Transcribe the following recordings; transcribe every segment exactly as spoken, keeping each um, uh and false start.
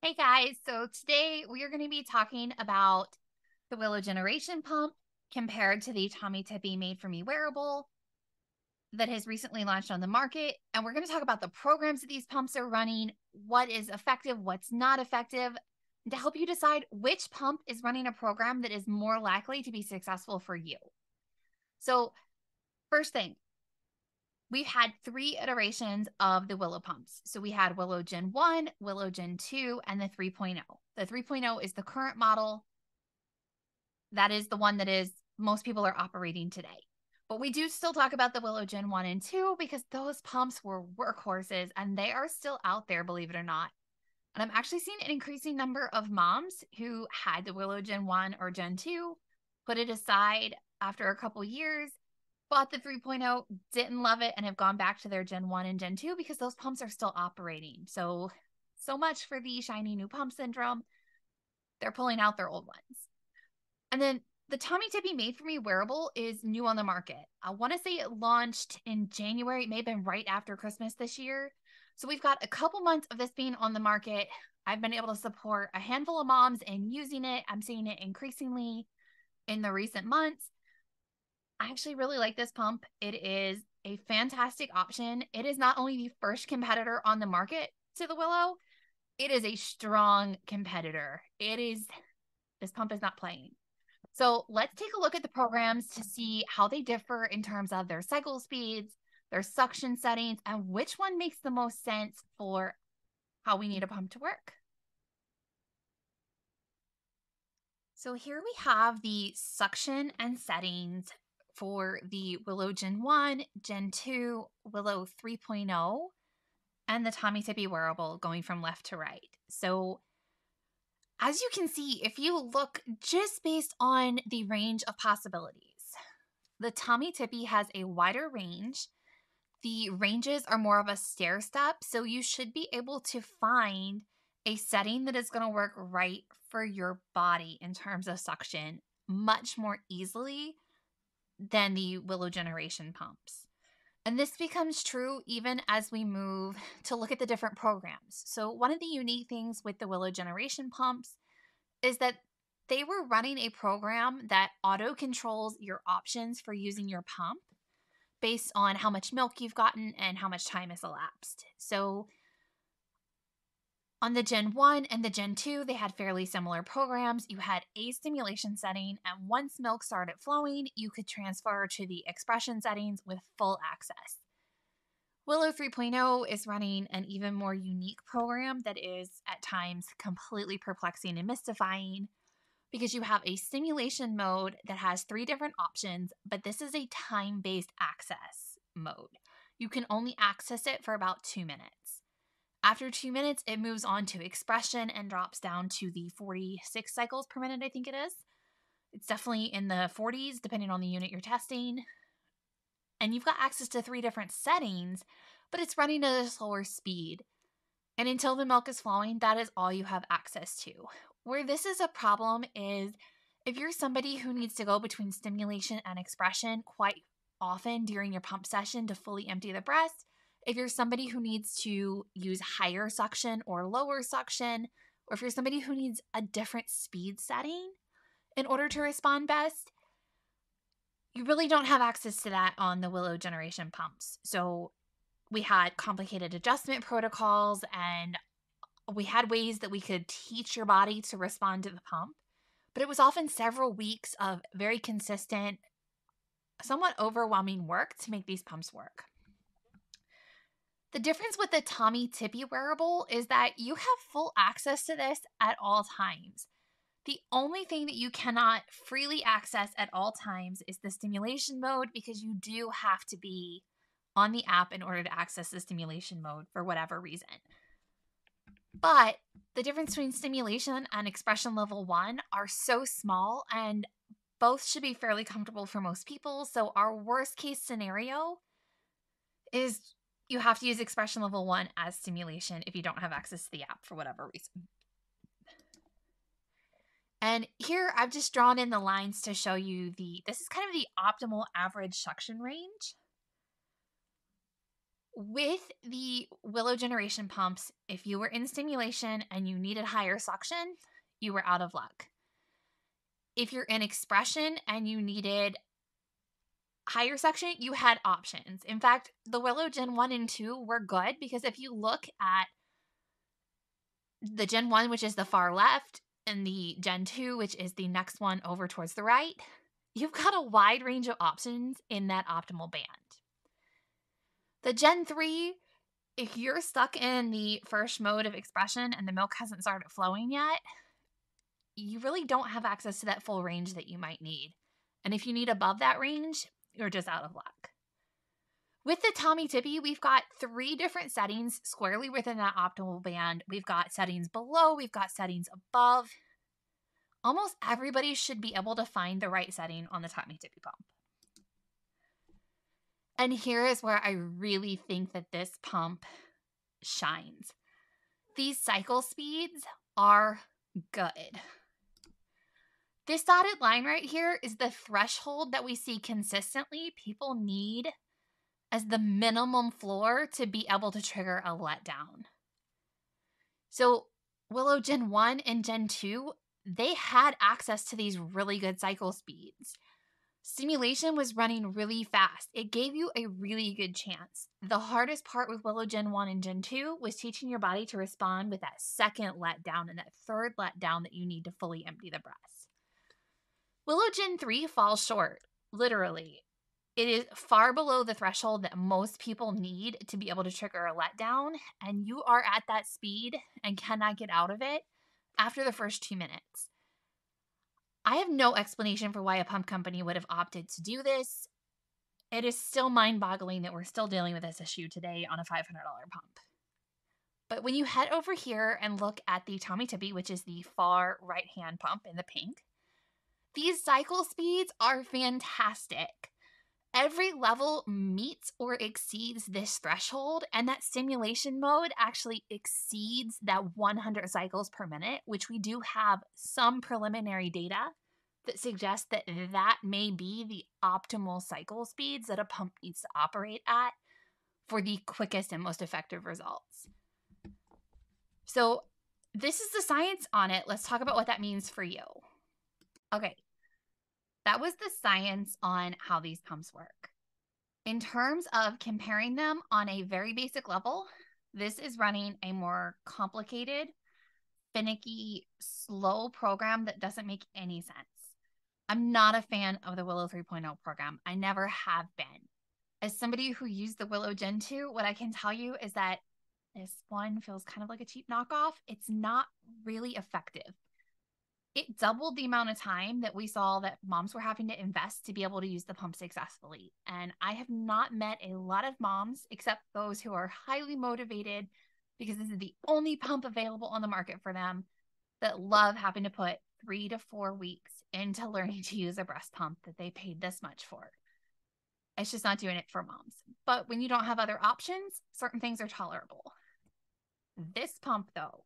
Hey guys, so today we are going to be talking about the Willow Generation pump compared to the Tommy Tippy Made For Me wearable that has recently launched on the market. And we're going to talk about the programs that these pumps are running, what is effective, what's not effective, to help you decide which pump is running a program that is more likely to be successful for you. So, first thing, we've had three iterations of the Willow pumps. So we had Willow Gen one, Willow Gen two, and the 3.0. The 3.0 is the current model. That is the one that is most people are operating today. But we do still talk about the Willow Gen one and two because those pumps were workhorses and they are still out there, believe it or not. And I'm actually seeing an increasing number of moms who had the Willow Gen one or Gen two, put it aside after a couple years, bought the 3.0, didn't love it, and have gone back to their Gen one and Gen two because those pumps are still operating. So, so much for the shiny new pump syndrome. They're pulling out their old ones. And then the Tommy Tippy Made For Me wearable is new on the market. I want to say it launched in January. It may have been right after Christmas this year. So we've got a couple months of this being on the market. I've been able to support a handful of moms in using it. I'm seeing it increasingly in the recent months. I actually really like this pump. It is a fantastic option. It is not only the first competitor on the market to the Willow, it is a strong competitor. It is, this pump is not playing. So let's take a look at the programs to see how they differ in terms of their cycle speeds, their suction settings, and which one makes the most sense for how we need a pump to work. So here we have the suction and settings for the Willow Gen one, Gen two, Willow 3.0, and the Tommy Tippy wearable going from left to right. So as you can see, if you look just based on the range of possibilities, the Tommy Tippy has a wider range. The ranges are more of a stair step, so you should be able to find a setting that is going to work right for your body in terms of suction much more easily than the Willow Generation pumps. And this becomes true even as we move to look at the different programs. So one of the unique things with the Willow Generation pumps is that they were running a program that auto controls your options for using your pump based on how much milk you've gotten and how much time has elapsed. So on the Gen one and the Gen two, they had fairly similar programs. You had a stimulation setting, and once milk started flowing, you could transfer to the expression settings with full access. Willow 3.0 is running an even more unique program that is at times completely perplexing and mystifying because you have a stimulation mode that has three different options, but this is a time-based access mode. You can only access it for about two minutes. After two minutes, it moves on to expression and drops down to the forty-six cycles per minute, I think it is. It's definitely in the forties, depending on the unit you're testing. And you've got access to three different settings, but it's running at a slower speed. And until the milk is flowing, that is all you have access to. Where this is a problem is if you're somebody who needs to go between stimulation and expression quite often during your pump session to fully empty the breast, if you're somebody who needs to use higher suction or lower suction, or if you're somebody who needs a different speed setting in order to respond best, you really don't have access to that on the Willow Generation pumps. So we had complicated adjustment protocols, and we had ways that we could teach your body to respond to the pump, but it was often several weeks of very consistent, somewhat overwhelming work to make these pumps work. The difference with the Tommy Tippy wearable is that you have full access to this at all times. The only thing that you cannot freely access at all times is the stimulation mode, because you do have to be on the app in order to access the stimulation mode for whatever reason. But the difference between stimulation and expression level one are so small, and both should be fairly comfortable for most people. So our worst case scenario is you have to use expression level one as stimulation if you don't have access to the app for whatever reason. And here I've just drawn in the lines to show you the, this is kind of the optimal average suction range. With the Willow generation pumps, if you were in stimulation and you needed higher suction, you were out of luck. If you're in expression and you needed higher suction, you had options. In fact, the Willow Gen one and two were good because if you look at the Gen one, which is the far left, and the Gen two, which is the next one over towards the right, you've got a wide range of options in that optimal band. The Gen three, if you're stuck in the first mode of expression and the milk hasn't started flowing yet, you really don't have access to that full range that you might need. And if you need above that range, you're just out of luck. With the Tommee Tippee, we've got three different settings squarely within that optimal band. We've got settings below, we've got settings above. Almost everybody should be able to find the right setting on the Tommee Tippee pump. And here is where I really think that this pump shines. These cycle speeds are good. This dotted line right here is the threshold that we see consistently people need as the minimum floor to be able to trigger a letdown. So Willow Gen one and Gen two, they had access to these really good cycle speeds. Stimulation was running really fast. It gave you a really good chance. The hardest part with Willow Gen one and Gen two was teaching your body to respond with that second letdown and that third letdown that you need to fully empty the breast. Willow Gen three falls short, literally. It is far below the threshold that most people need to be able to trigger a letdown, and you are at that speed and cannot get out of it after the first two minutes. I have no explanation for why a pump company would have opted to do this. It is still mind-boggling that we're still dealing with this issue today on a five hundred dollars pump. But when you head over here and look at the Tommee Tippee, which is the far right-hand pump in the pink, these cycle speeds are fantastic. Every level meets or exceeds this threshold, and that stimulation mode actually exceeds that one hundred cycles per minute, which we do have some preliminary data that suggests that that may be the optimal cycle speeds that a pump needs to operate at for the quickest and most effective results. So this is the science on it. Let's talk about what that means for you. Okay, that was the science on how these pumps work. In terms of comparing them on a very basic level, this is running a more complicated, finicky, slow program that doesn't make any sense. I'm not a fan of the Willow three point oh program. I never have been. As somebody who used the Willow Gen two, what I can tell you is that this one feels kind of like a cheap knockoff. It's not really effective. It doubled the amount of time that we saw that moms were having to invest to be able to use the pump successfully. And I have not met a lot of moms, except those who are highly motivated because this is the only pump available on the market for them, that love having to put three to four weeks into learning to use a breast pump that they paid this much for. It's just not doing it for moms. But when you don't have other options, certain things are tolerable. This pump, though,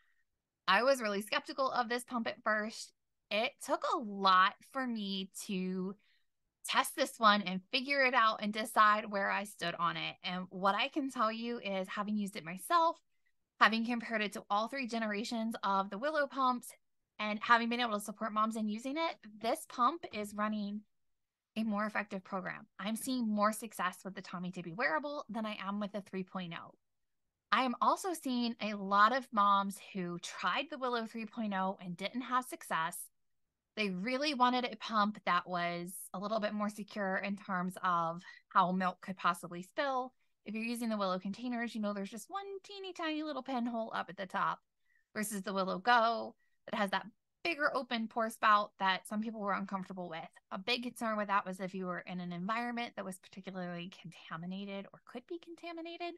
I was really skeptical of this pump at first. It took a lot for me to test this one and figure it out and decide where I stood on it. And what I can tell you is, having used it myself, having compared it to all three generations of the Willow pumps, and having been able to support moms in using it, this pump is running a more effective program. I'm seeing more success with the Tommee Tippee wearable than I am with the three point oh. I am also seeing a lot of moms who tried the Willow three point oh and didn't have success. They really wanted a pump that was a little bit more secure in terms of how milk could possibly spill. If you're using the Willow containers, you know there's just one teeny tiny little pinhole up at the top, versus the Willow Go that has that bigger open pour spout that some people were uncomfortable with. A big concern with that was if you were in an environment that was particularly contaminated or could be contaminated.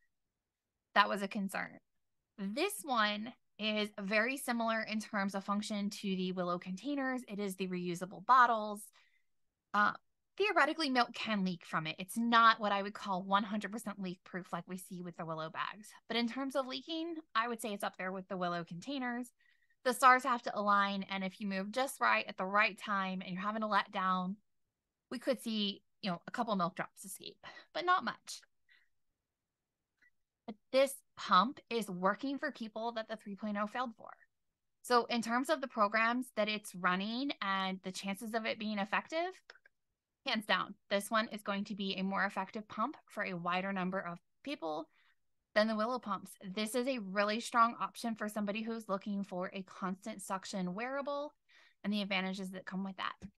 That was a concern. This one is very similar in terms of function to the Willow containers. It is the reusable bottles. Uh, theoretically, milk can leak from it. It's not what I would call one hundred percent leak proof like we see with the Willow bags. But in terms of leaking, I would say it's up there with the Willow containers. The stars have to align, and if you move just right at the right time and you're having a letdown, we could see, you know, a couple milk drops escape, but not much. this pump is working for people that the three point oh failed for. So, in terms of the programs that it's running and the chances of it being effective, hands down, this one is going to be a more effective pump for a wider number of people than the Willow pumps. This is a really strong option for somebody who's looking for a constant suction wearable and the advantages that come with that.